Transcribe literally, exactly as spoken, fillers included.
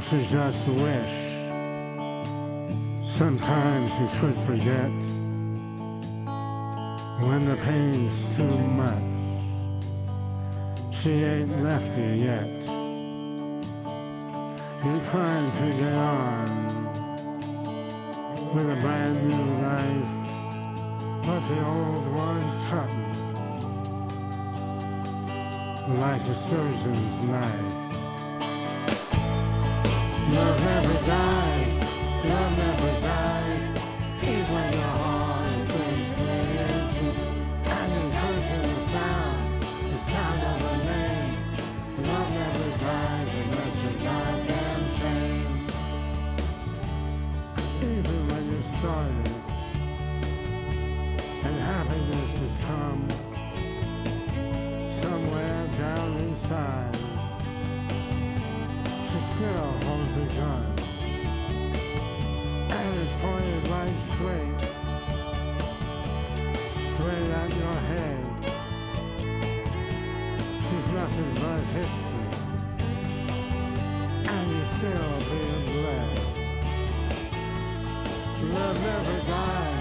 to just wish. Sometimes you could forget when the pain's too much. She ain't left you yet. You're trying to get on with a brand new life, but the old one's cutting like a surgeon's knife. Love never dies, love never dies, even when your heart is enslaved. And in cursing the sound, the sound of a name. Love never dies, and it's a goddamn shame. Even when you started, and happiness has come somewhere down inside, she still holds a gun, and it's pointed right straight, straight at your head. She's nothing but history, and you're still being bled. Love never dies.